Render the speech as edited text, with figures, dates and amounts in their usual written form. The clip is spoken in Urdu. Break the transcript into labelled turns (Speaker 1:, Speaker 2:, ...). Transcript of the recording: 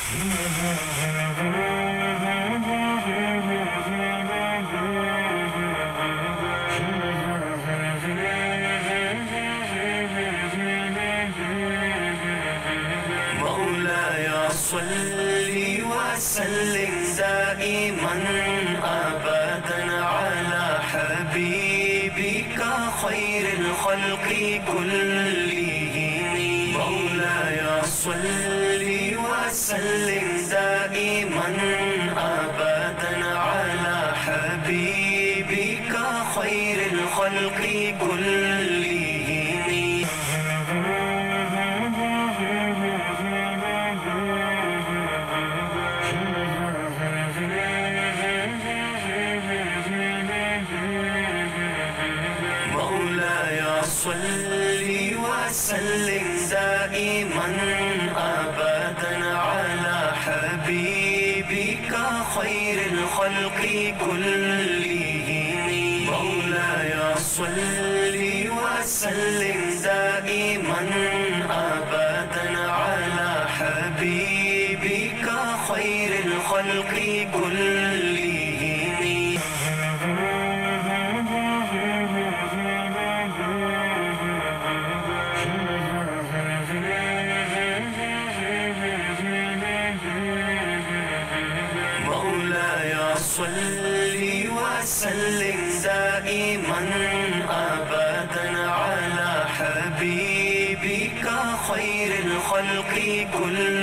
Speaker 1: مولاي صل وسلم دائما أبدا على حبيبك خير الخلق كلهم. مولاي صل وسلم دائما أبدا على حبيبك خير الخلق كلهم. مولاي صل وسلم دائما أبدا على حبيبك خير الخلق كلهم. مولاي صل وسلم دائما أبدا على حبيبك خير الخلق كلهم. مولاي صل وسلم دائما أبدا على حبيبك خير الخلق كلهم.